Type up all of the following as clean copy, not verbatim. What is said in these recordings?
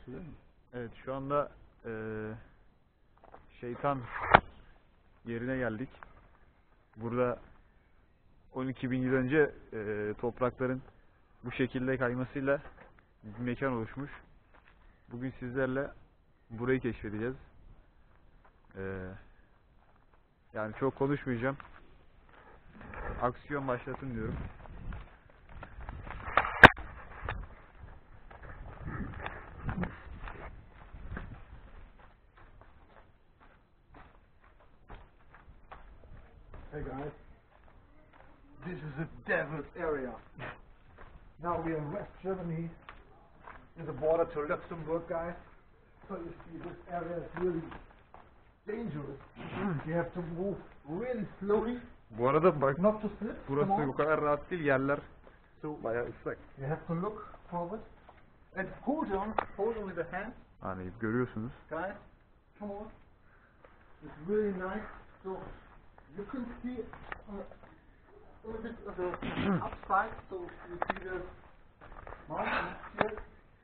gösterir mi? Evet, şu anda şeytan yerine geldik. Burada 12.000 yıl önce toprakların bu şekilde kaymasıyla bir mekan oluşmuş. Bugün sizlerle burayı keşfedeceğiz. Yani çok konuşmayacağım. Aksiyon başlatın diyorum. Hey guys, this is the desert area. Now we are in West Germany, in the border to Luxembourg, guys. So you see this area is really dangerous. You have to move really slowly, Bu arada bak, not to slip. burası Come on. o kadar rahat değil, yerler bayağı ıslak. You have to look forward and hold on with the hand, Hani görüyorsunuz. guys. Come on. It's really nice. So you can see a little bit of the upside. So you see the mountains here.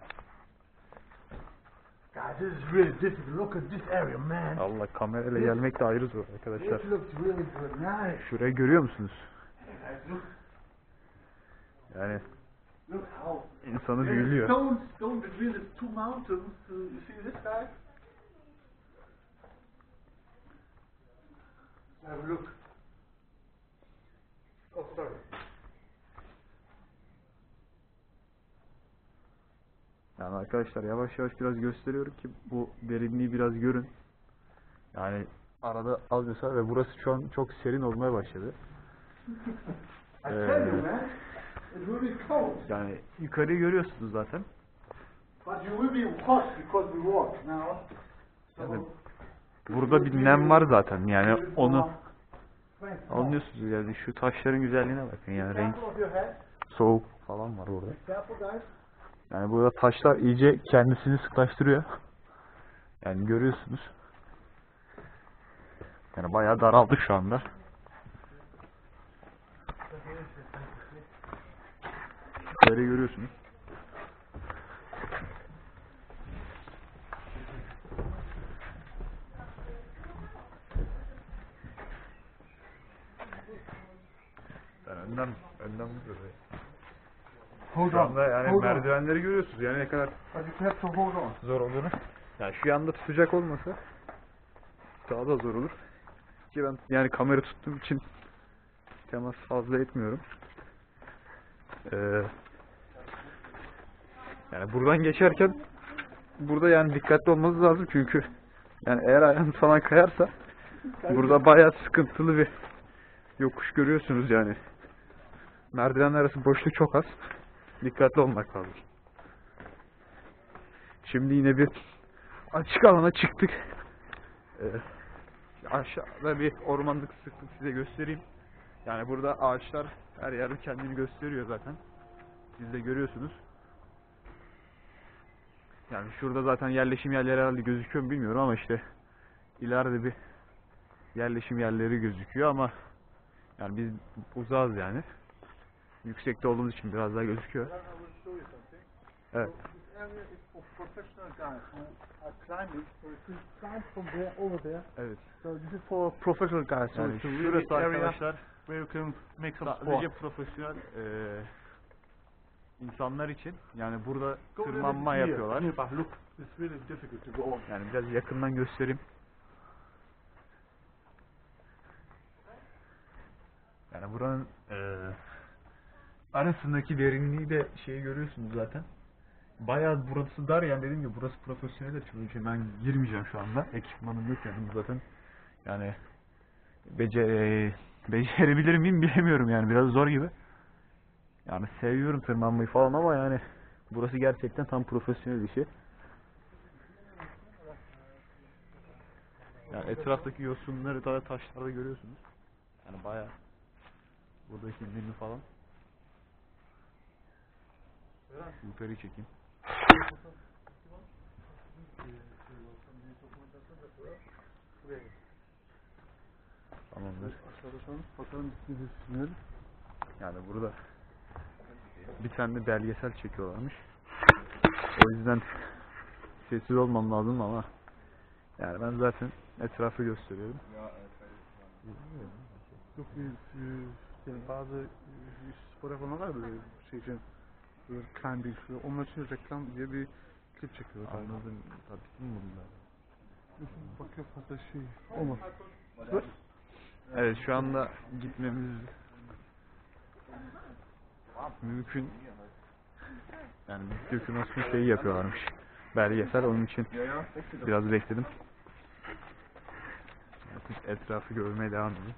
Guys, this is really difficult. Look at this area, man. Allah, kamerayla gelmek de ayrı zor arkadaşlar. This looks really good. Nice. Şurayı görüyor musunuz? Guys, look. Yani Look how. insanı There is büyülüyor. stone between the two mountains. You see this, guys? Have a look. Oh, sorry. Yani arkadaşlar yavaş yavaş biraz gösteriyorum ki bu derinliği biraz görün. Yani arada az mesela ve burası şu an çok serin olmaya başladı. I tell you, man, it's really cold. Yani yukarıyı görüyorsunuz zaten. But you will be hot because we walk now. So Yani burada bir nem var zaten, yani onu strength. anlıyorsunuz. Yani şu taşların güzelliğine bakın, yani renk, Careful of your head. soğuk falan var orada. Careful, guys. Yani burada taşlar iyice kendisini sıklaştırıyor. Yani görüyorsunuz. Yani bayağı daraldık şu anda. Böyle görüyorsunuz. Ben önden böyle. Hold Şu anda yani hold on. merdivenleri görüyorsunuz. Yani ne kadar But you have to hold on. zor olduğunu. Yani şu anda tutacak olmasa daha da zor olur. Ki ben yani kamera tuttuğum için temas fazla etmiyorum. Yani buradan geçerken burada yani dikkatli olmanız lazım çünkü yani eğer ayağınız falan kayarsa burada bayağı sıkıntılı bir yokuş görüyorsunuz yani. Merdivenler arası boşluk çok az. Dikkatli olmak lazım. Şimdi yine bir açık alana çıktık. Aşağıda bir ormanlık sıklık size göstereyim. Yani burada ağaçlar her yerde kendini gösteriyor zaten. Siz de görüyorsunuz. Yani şurada zaten yerleşim yerleri herhalde gözüküyor mu bilmiyorum ama işte ileride bir yerleşim yerleri gözüküyor ama yani biz uzağız yani. Yüksekte olduğumuz için biraz daha gözüküyor. Evet. This area is for professional guys who are climbing. So if you climb from there over there. Evet. So this is for professional guys. So Yani it's a really şurası area arkadaşlar where you can make some sadece sport. profesyonel insanlar için. Yani burada Go a little tırmanma bit here. yapıyorlar. Here, but look, it's really difficult to go on. Yani biraz yakından göstereyim. Yani buranın arasındaki derinliği de şeyi görüyorsunuz zaten. Bayağı burası dar yani, dediğim gibi burası profesyonel için ben girmeyeceğim şu anda. Ekipmanım yok yani zaten. Yani becerebilir miyim bilemiyorum yani, biraz zor gibi. Yani seviyorum tırmanmayı falan ama yani burası gerçekten tam profesyonel işi. Yani etraftaki yosunları da taşlarda görüyorsunuz. Yani bayağı buradaki nemi falan. Yukarı çekeyim. Tamamdır. Bakalım sizi düşünüyorum. Yani burada bir tane de belgesel çekiyorlarmış. O yüzden sessiz olmam lazım ama yani ben zaten etrafı gösteriyorum. Yok yani bazı spor yapanlar var böyle şey için böyle climbing şu onlar için reklam diye bir klip çekiyorlar. Anladım. Tabii mi bunlar? Bakıyor fazla şey olmaz. Evet şu anda gitmemiz mümkün. Yani dokümasyon şeyi yapıyorlarmış. Belgesel onun için biraz bekledim. Etrafı görmeye devam edeyim.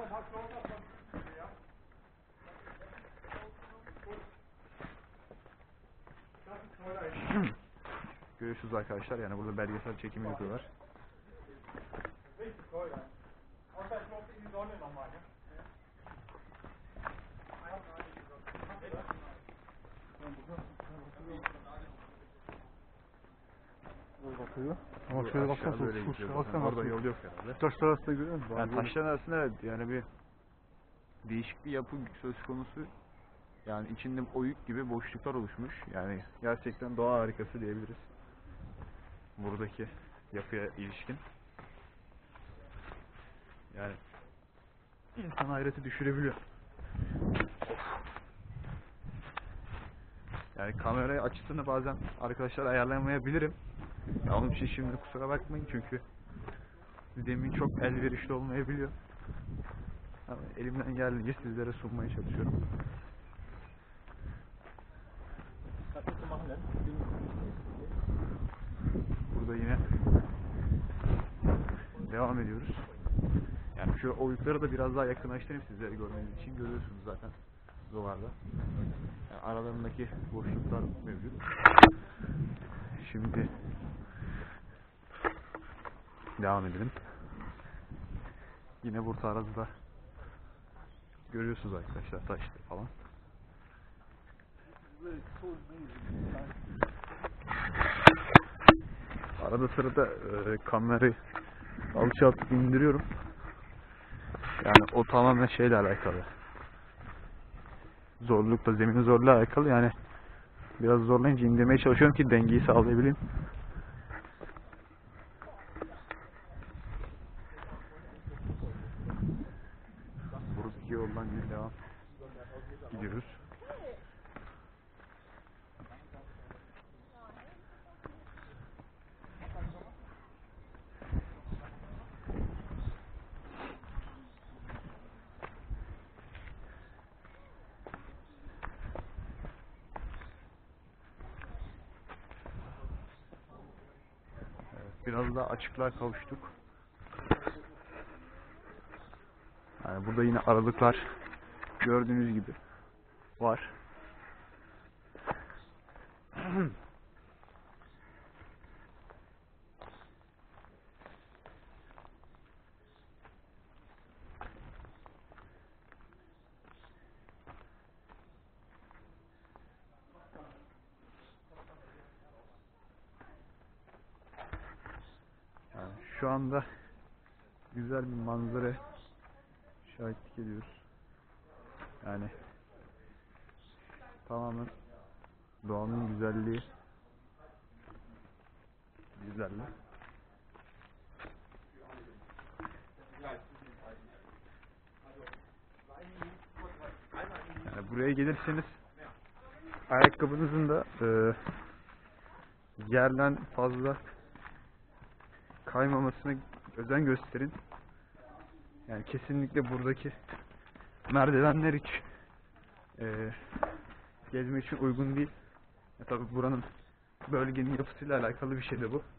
Görüşürüz arkadaşlar. Yani burada belgesel çekimi yapıyorlar. Bakıyor. Ama şöyle bakarsan böyle şu gidiyor. baksana Orada yol yok herhalde. taşlar arasında görüyor musun? Yani taşların arasında evet yani bir değişik bir yapı söz konusu. Yani içinde oyuk gibi boşluklar oluşmuş. Yani gerçekten doğa harikası diyebiliriz. Buradaki yapıya ilişkin. Yani insan hayreti düşürebiliyor. Yani kamera açısını bazen arkadaşlar ayarlayamayabilirim. Ya onun için şimdi kusura bakmayın çünkü zemin çok elverişli olmayabiliyor. Ama elimden geldiğince sizlere sunmaya çalışıyorum. Burada yine devam ediyoruz. Yani şu oyukları da biraz daha yakınlaştırayım sizlere görmeniz için. Görüyorsunuz zaten duvarda. Yani aralarındaki boşluklar mevcut. Şimdi devam edelim. Yine burada arada görüyorsunuz arkadaşlar taşları falan. Arada sırada kamerayı alçaltıp indiriyorum. Yani o tamamen şeyle alakalı. Zorlukla, zeminin zorluğuyla alakalı. Yani biraz zorlayınca indirmeye çalışıyorum ki dengeyi sağlayabileyim. Buradaki yoldan bir devam gidiyoruz. Biraz daha açıklığa kavuştuk. Yani burada yine aralıklar gördüğünüz gibi var. Yani şu anda güzel bir manzara şahitlik ediyoruz. Yani tamamen doğanın güzelliği bizlerle. Yani buraya gelirseniz ayakkabınızın da yerden fazla kaymamasına özen gösterin. Yani kesinlikle buradaki merdivenler hiç gezmek için uygun değil. Tabii buranın bölgenin yapısıyla alakalı bir şey de bu.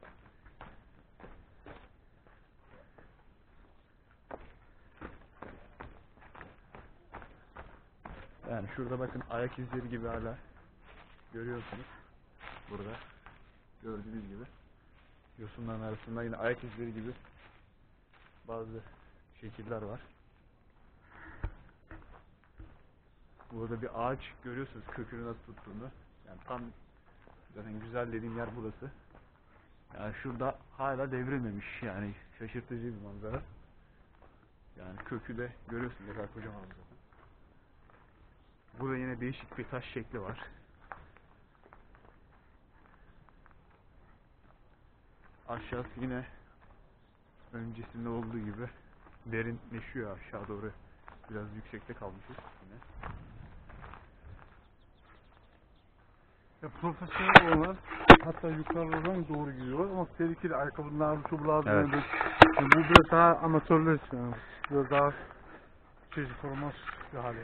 Yani şurada bakın ayak izleri gibi hala görüyorsunuz. Burada gördüğünüz gibi yosunların arasında yine ayak izleri gibi bazı şekiller var. Burada bir ağaç görüyorsunuz kökünü nasıl tuttuğunu. Yani tam zaten güzel dediğim yer burası. Yani şurada hala devrilmemiş yani şaşırtıcı bir manzara. Yani kökü de görüyorsunuz ne kadar kocaman zaten. Burada yine değişik bir taş şekli var. aşağısı yine öncesinde olduğu gibi derinleşiyor aşağı doğru. Biraz yüksekte kalmışız yine. Ya profesyonel olanlar hatta yukarıdan doğru gidiyorlar ama tehlikeli ayakkabı lazım, şu lazım. Evet. Yani bu biraz daha amatörler için yani. Biraz daha çeşit olmaz bir hali.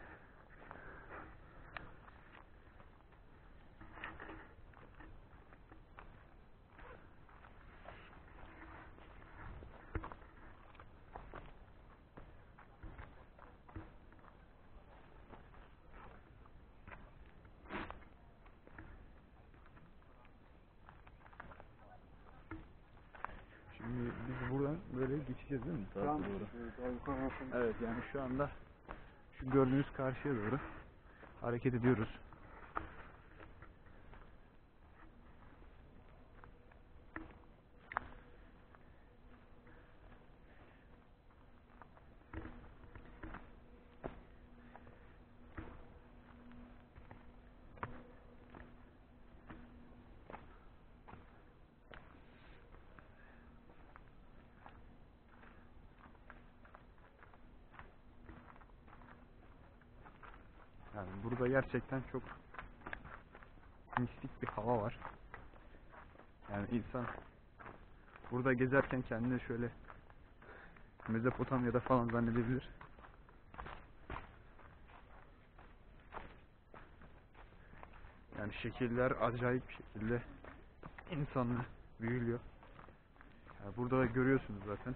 Şimdi biz buradan böyle geçeceğiz değil mi? Sağa Tamam. doğru. Evet, yani şu anda şu gördüğünüz karşıya doğru hareket ediyoruz. Yani burada gerçekten çok mistik bir hava var. Yani insan burada gezerken kendini şöyle Mezopotamya'da falan zannedebilir. Yani şekiller acayip şekilde insanı büyülüyor. Yani burada da görüyorsunuz zaten.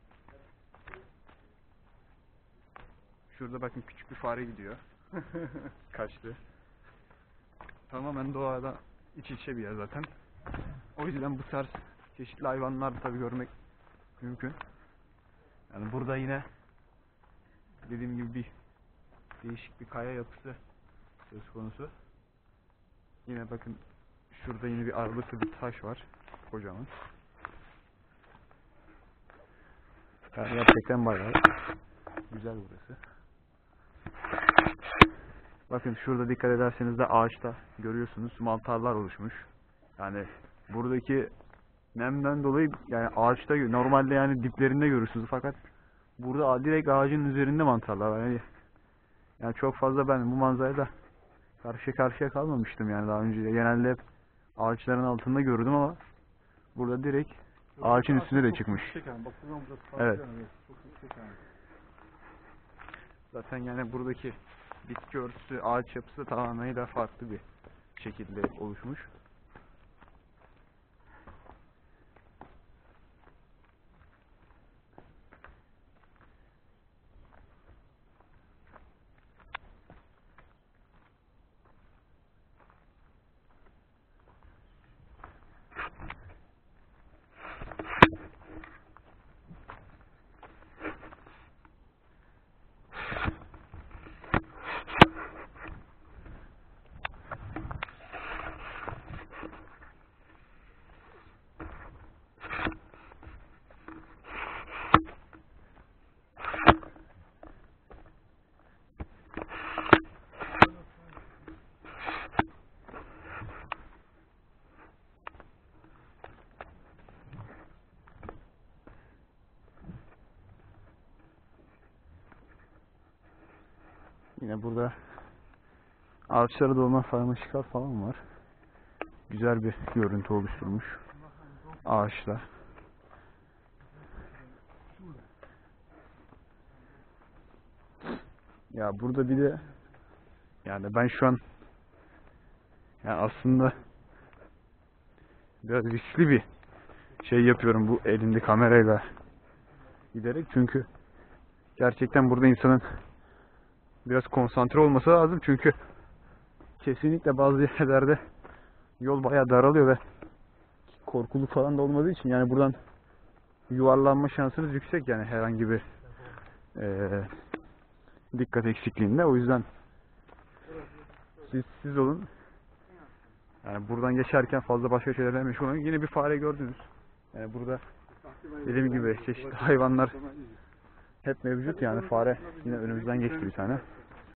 Şurada bakın küçük bir fare gidiyor. Kaçtı. Tamamen doğada iç içe bir yer zaten. O yüzden bu tarz çeşitli hayvanlar da tabii görmek mümkün. Yani burada yine dediğim gibi bir değişik bir kaya yapısı söz konusu. Yine bakın şurada yine bir ağırlıklı bir taş var. Kocaman. Yani gerçekten bayağı güzel burası. Bakın şurada dikkat ederseniz de ağaçta görüyorsunuz mantarlar oluşmuş. Yani buradaki nemden dolayı yani ağaçta normalde yani diplerinde görürsünüz fakat burada direkt ağacın üzerinde mantarlar var. Yani çok fazla ben bu manzarayla karşı karşıya kalmamıştım yani daha önce. Genelde hep ağaçların altında gördüm ama burada direkt ağaçın üstüne de çıkmış. Evet. Zaten yani buradaki bitki örtüsü, ağaç yapısı tamamıyla farklı bir şekilde oluşmuş. Yine burada ağaçlara dolma sarmaşıklar falan var. Güzel bir görüntü oluşturmuş ağaçlar. Ya burada bir de yani ben şu an yani aslında biraz riskli bir şey yapıyorum bu elinde kamerayla giderek çünkü gerçekten burada insanın biraz konsantre olması lazım çünkü kesinlikle bazı yerlerde yol bayağı daralıyor ve korkuluk falan da olmadığı için yani buradan yuvarlanma şansınız yüksek yani herhangi bir dikkat eksikliğinde. O yüzden siz olun. Yani buradan geçerken fazla başka şeylerle meşgul olmayın. Yine bir fare gördünüz. Yani burada dediğim gibi çeşitli hayvanlar hep mevcut yani fare yine önümüzden geçti bir tane.